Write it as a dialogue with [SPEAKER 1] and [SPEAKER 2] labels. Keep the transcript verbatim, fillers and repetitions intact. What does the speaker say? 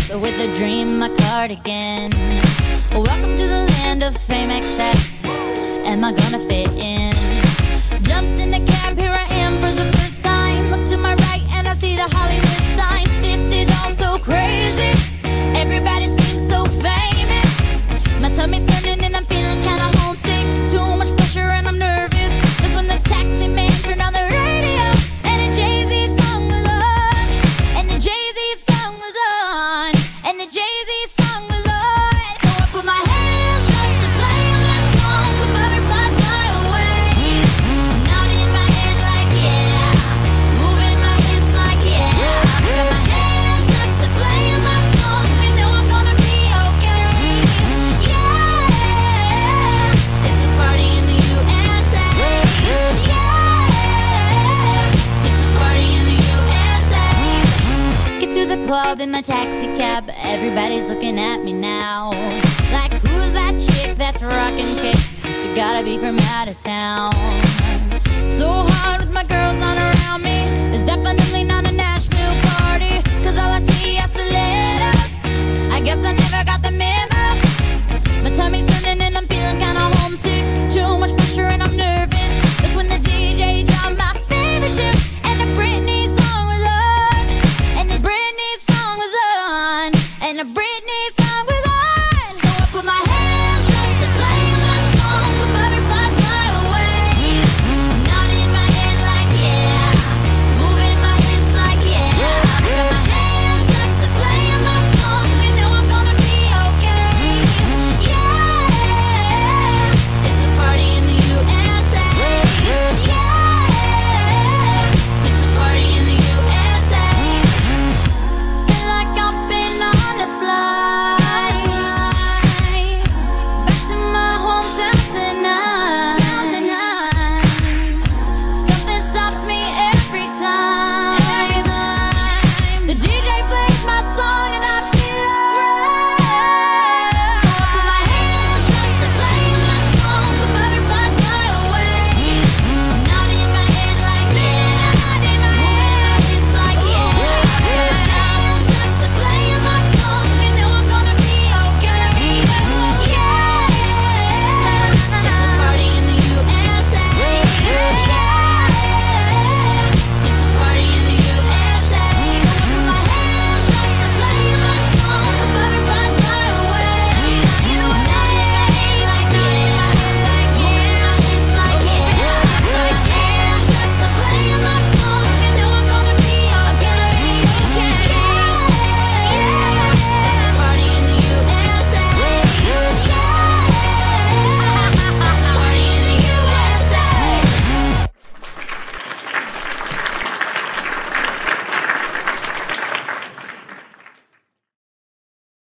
[SPEAKER 1] with a dream, my cardigan. Welcome to the land of fame excess. Am I gonna fit in? Jumped in the cab, here I am for the first time. Look to my right and I see the Hollywood sign. This is all so crazy. Everybody seems so famous. My tummy's turning and I'm feeling kinda homesick. Too much pressure and I'm nervous. That's when the taxi man turned on the radio and a Jay-Z song was on. And the Jay-Z song was on. And the Jay-Z song was on. So I put my hands up to play my song. The butterflies fly away. Nodding my head like yeah. Moving my hips like yeah. I got my hands up to play my song. You know I'm gonna be okay. Yeah. It's a party in the U S A. Yeah. It's a party in the U S A. Get to the club in my taxi cab. Everybody's looking at me now. Like, who's that chick that's rocking kicks? She gotta be from out of town. So hard with my girls on her